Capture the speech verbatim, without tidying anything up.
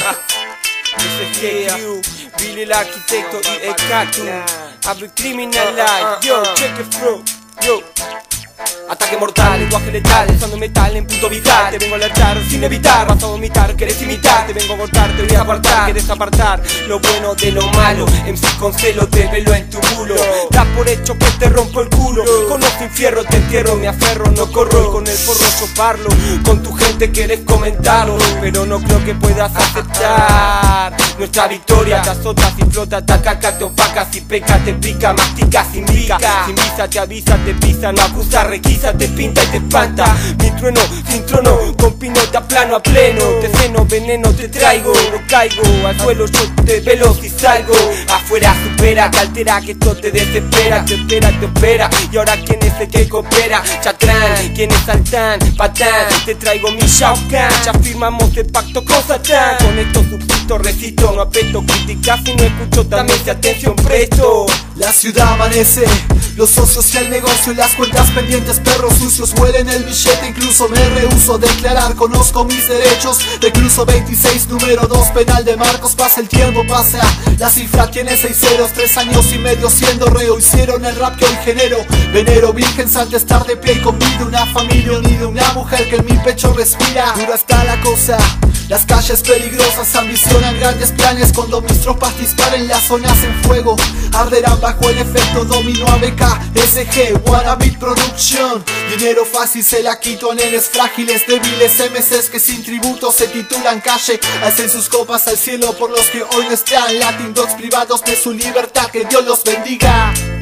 S G Q, Billy el arquitecto y el Catu. Every criminal life, yo, check it through, yo. Ataque mortal, lenguaje letal, usando metal en punto vital. Te vengo a alertar sin evitar, vas a vomitar, querés imitar. Te vengo a cortar, te voy a apartar, querés apartar lo bueno de lo malo. M C con celo, te velo en tu bulo. Das por hecho que te rompo el culo. Con los sin fierro te entierro, me aferro, no corro. Con el forro choparlo, con tu gente querés comentarlo. Pero no creo que puedas aceptar nuestra victoria. Te azotas y flota, te acaca, te opaca. Si peca, te pica, mastica, sin mica. Sin visa, te avisa, te pisa, no acusa, requisa, te pinta y te espanta. Mi trueno sin trono, con pinota plano a pleno. Te ceno, veneno te traigo, no caigo al suelo, yo te velo si salgo. Afuera supera, que altera, que esto te desespera. Te espera, te opera, y ahora quién es el que coopera. Chatrán, quién es Saltán, Patán, te traigo mi Shao Kahn. Ya firmamos el pacto con Satán. Con esto subsisto, resisto, no apeto. Criticas y no escucho, también te atención presto. La ciudad amanece, los socios y el negocio y las cuentas pendientes, perros sucios huelen el billete, incluso me rehuso a declarar, conozco mis derechos. Recluso veintiséis, número dos, penal de Marcos, pasa el tiempo, pasa, la cifra tiene seis ceros, tres años y medio siendo reo. Hicieron el rap que hoy genero, venero virgen, salte estar de pie y con vida una familia unida, una mujer que en mi pecho respira. Dura está la cosa, las calles peligrosas ambicionan grandes planes. Cuando mis tropas disparen las zonas en fuego, arderán bajo el efecto dominó. A B K, S G, Wanna Beat Production. Dinero fácil se la quito a nenes frágiles, débiles M Cs que sin tributo se titulan calle. Alcen sus copas al cielo por los que hoy no están. Latin Dogs privados de su libertad, que Dios los bendiga.